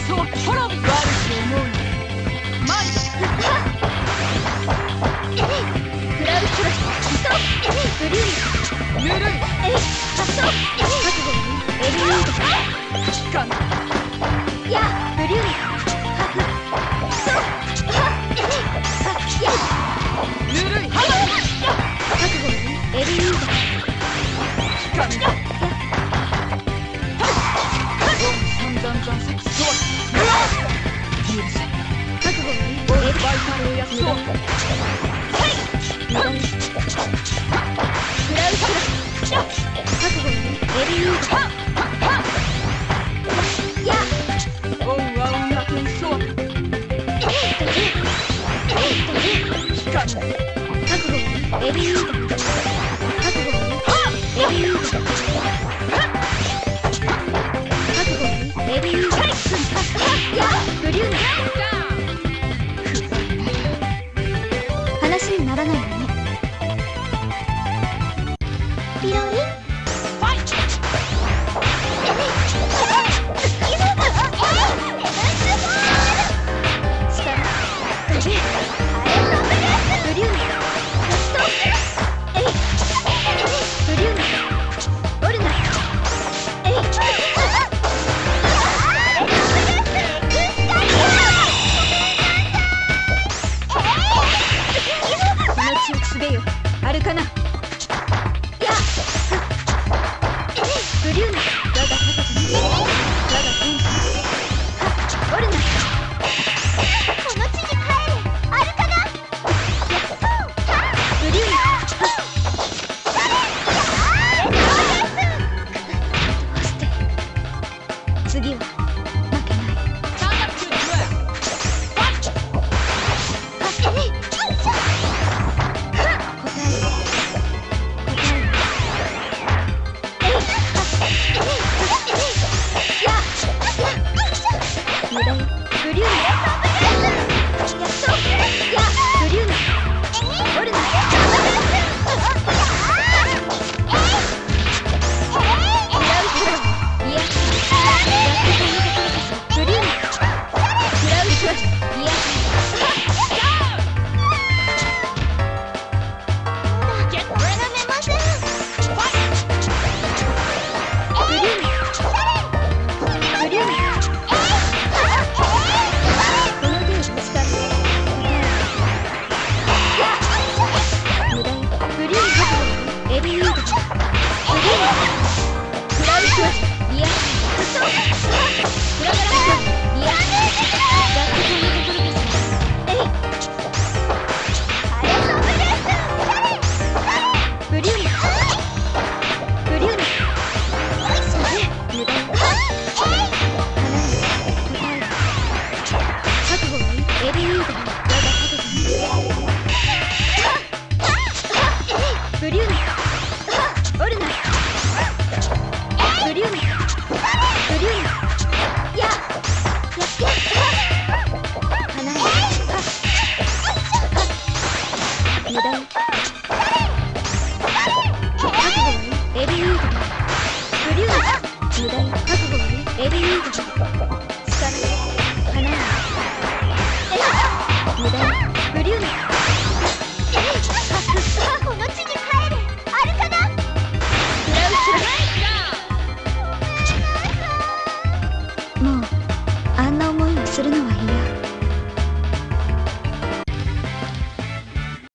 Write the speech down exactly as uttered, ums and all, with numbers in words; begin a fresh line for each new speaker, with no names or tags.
ソは滅び悪く思うな。前だ。
クラウチクラスそうブリュー
ぬるい。
えい発想覚悟エリード
効かない。
やブリューハフそうはえいはや
ぬるい。
覚悟エリード
効かない。散々残石ソは許せ。
覚悟エリード
バイタルをやそう。
クラウチクラス覚悟エリードや
オンワウンラケンソは効かない。
覚悟エリード覚悟エリード覚悟エリードやブリュー話にならないわねピロリンファイト
あるかな。
やブリューナ我が高さに我が天使オルナこの地に帰るアルカナブリューナどうして次は負けない無駄よブリューナ